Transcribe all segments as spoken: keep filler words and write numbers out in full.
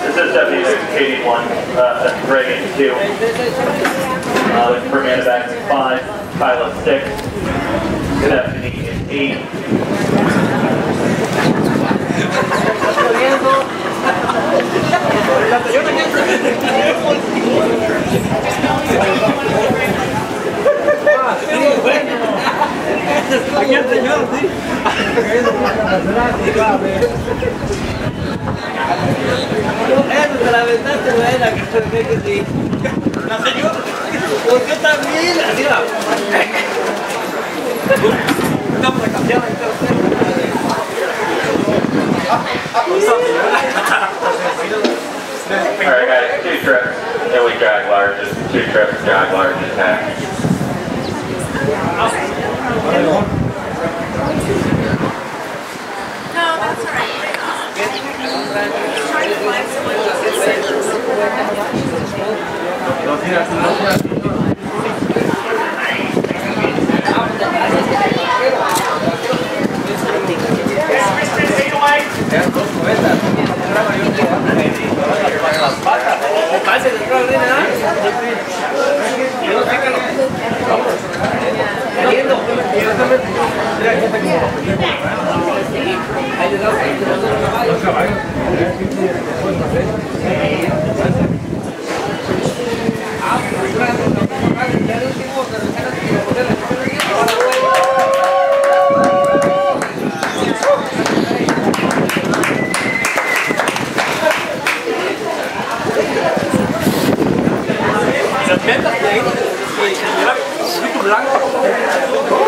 This is W Katie one, uh, that's Reagan two. Uh, with Fernanda back in five, Kyla six, Stephanie in eight. Aquí el señor, sí. Eso te la aventaste, buena, que sí. La señora, ¿por qué tan bien? Así va. Estamos a cambiar la Alright guys, two trips, and we drag larges, two trips, drag larges, half. No, that's alright. Try to find someone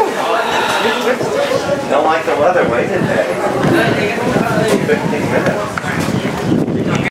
Don't like the weather, wait a day. fifteen minutes.